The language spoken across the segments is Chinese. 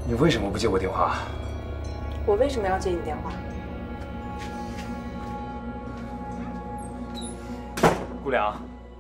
你为什么不接我电话？ 我为什么要接你电话？ 顾良，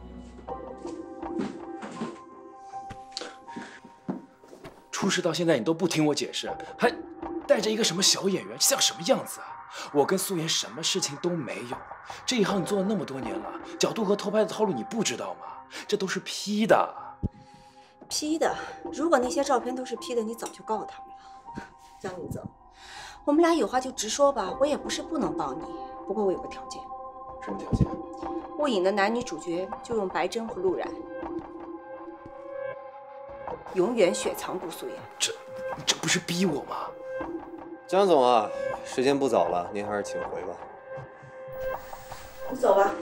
出事到现在你都不听我解释，还带着一个什么小演员，像什么样子啊？我跟素颜什么事情都没有，这一行你做了那么多年了，角度和偷拍的套路你不知道吗？这都是 P 的。 P 的？如果那些照片都是 P 的，你早就告他们了。江明泽，我们俩有话就直说吧，我也不是不能帮你，不过我有个条件。 什么条件？ 雾影的男女主角就用白真和陆然，永远雪藏顾素颜。 这不是逼我吗？ 江总啊，时间不早了，您还是请回吧。 你走吧。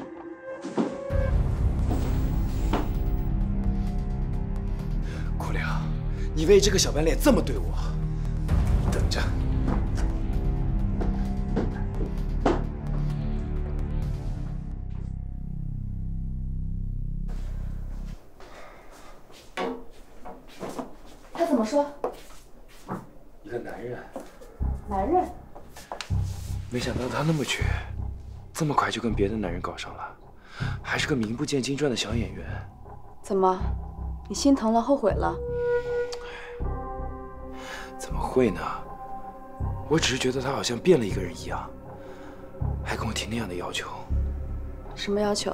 顾良，你为这个小白脸这么对我，你等着。 他怎么说？ 一个男人。 男人？ 没想到他那么绝，这么快就跟别的男人搞上了，还是个名不见经传的小演员。 怎么，你心疼了，后悔了？ 怎么会呢？我只是觉得他好像变了一个人一样，还跟我提那样的要求。 什么要求？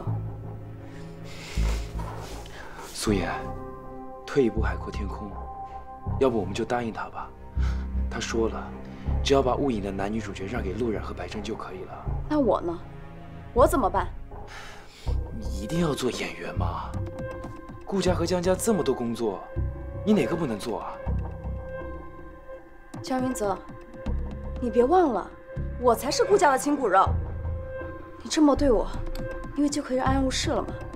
素颜，退一步海阔天空，要不我们就答应他吧。他说了，只要把雾影的男女主角让给陆然和白真就可以了。 那我呢？我怎么办？ 你一定要做演员吗？顾家和江家这么多工作，你哪个不能做啊？ 江云泽，你别忘了，我才是顾家的亲骨肉。你这么对我，因为就可以安然无事了吗？